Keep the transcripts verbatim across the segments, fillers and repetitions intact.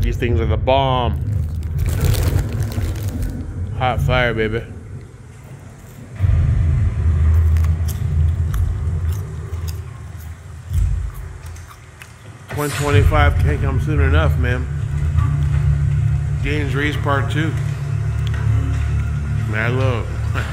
These things are the bomb. Hot fire, baby. one twenty-five can't come soon enough, man. James Reese Part two. Mad love.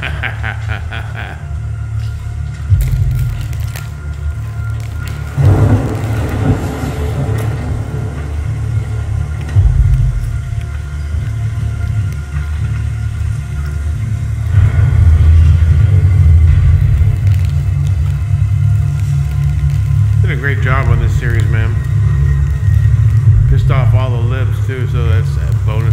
Did a great job on this series, man. Pissed off all the libs too, so that's a bonus.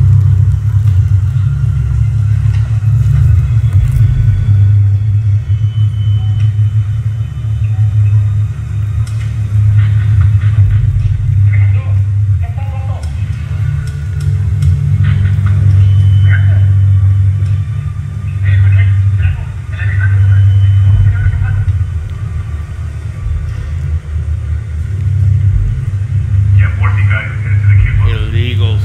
Illegals.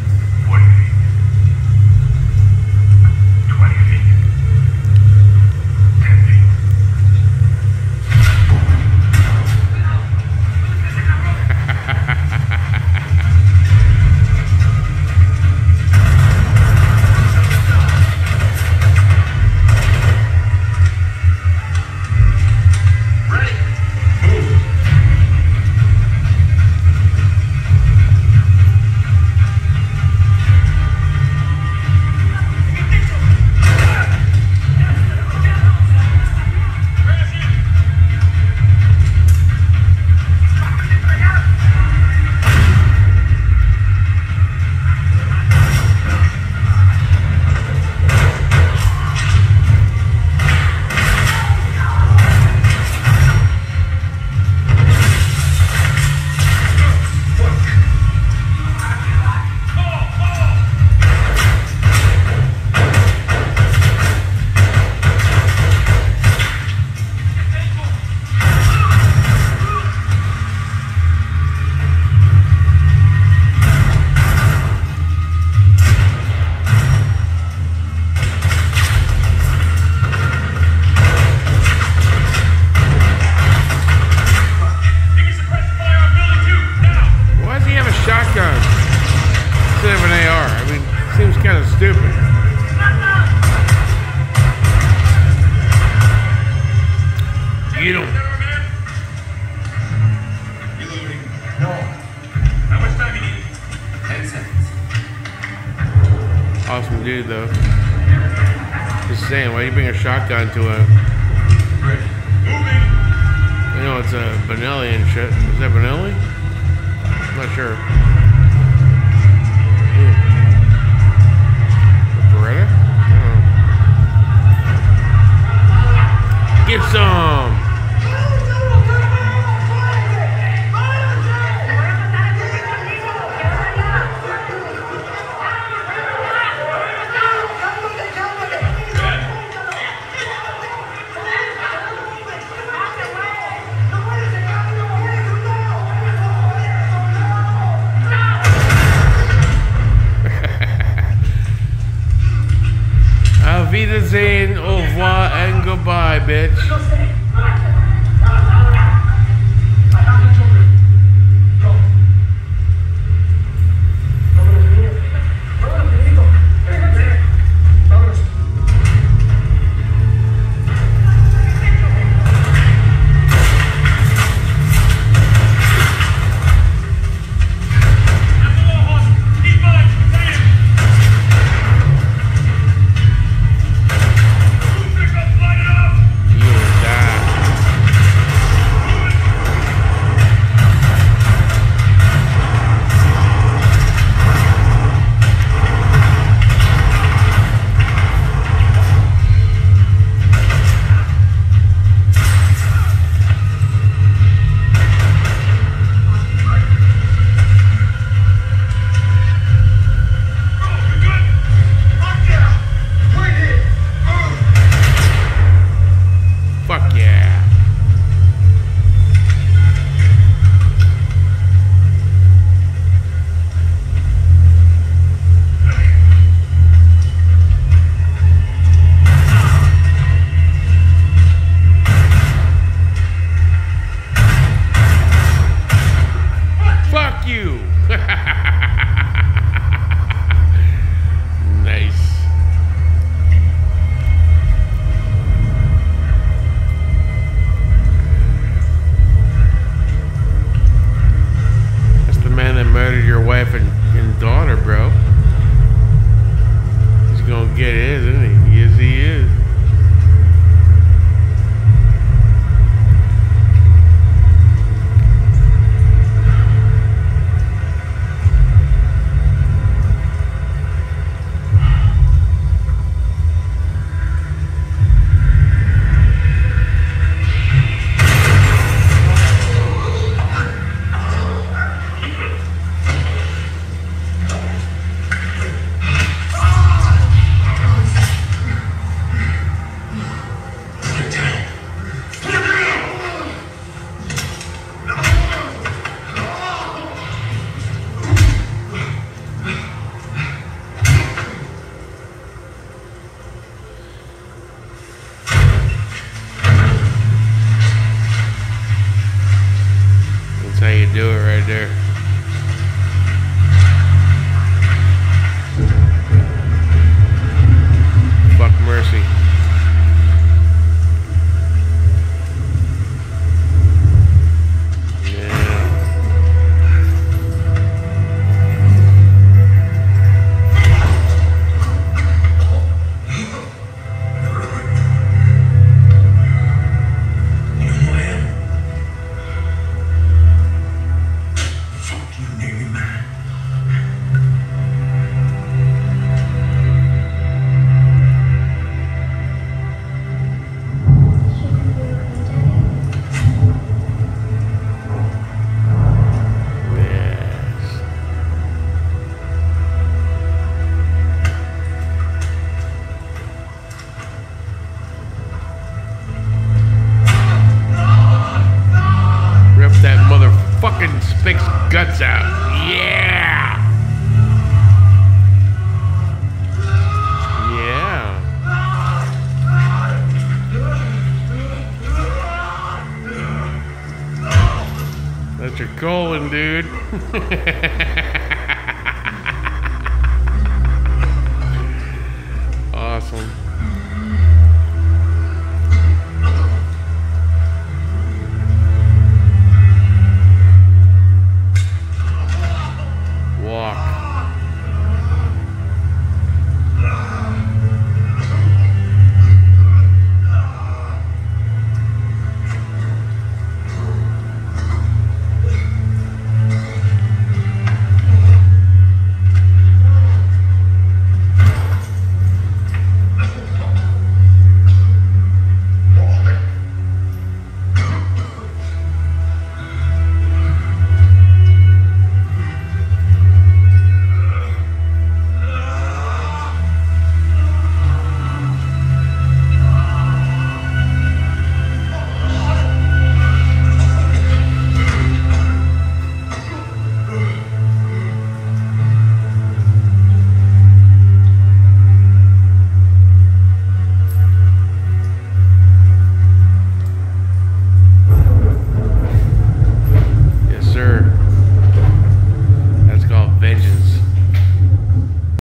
You don't. Reloading. No. How much time you need? Ten seconds. Awesome dude, though. Just saying, why do you bring a shotgun to a... Ready. Moving. You know, it's a Benelli and shit. Is that Benelli? I'm not sure. Hmm. Beretta? I don't know. Get some! Auf Wiedersehen, au revoir, and goodbye, bitch. You do it right there. Fuck mercy. That motherfucking Spink's guts out. Yeah! Yeah. That's your colon, dude.